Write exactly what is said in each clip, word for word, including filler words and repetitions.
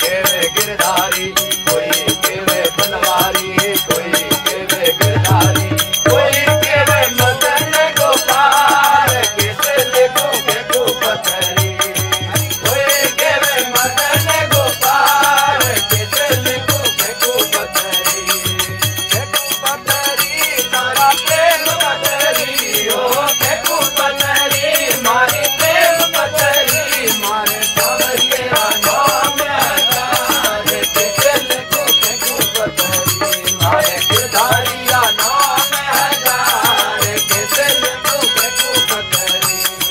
केवे गिरधारी, कोई केवे बनवारी, कोई केवे गिरधारी, कोई केवे मदन गोपाल, किसे लिखूं फेंकू पत्थरी, कोई केवे मदन गोपाल, किसे लिखूं फेंकू पत्थरी, फेंकू पत्थरी मारा प्रेम पत्थरी, ओ फेंकू पत्थरी मारी प्रेम पत्थरी, मारे सावरिये नाम हजार, किसे लिखूं फेंकू पत्थरी, मारे गिरधारिया नाम हजार, किसे लिखूं फेंकू पत्थरी।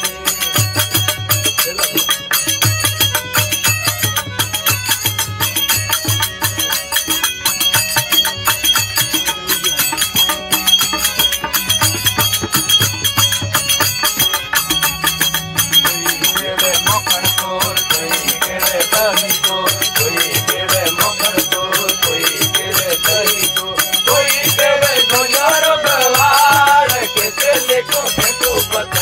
केवे मखण चोर, कोई केवे दही चोर, कोई केवे मखण चोर, कोई केवे दही चोर, कोई केवे गुजर गवार, किसे लिखूं फेंकू पत्थरी।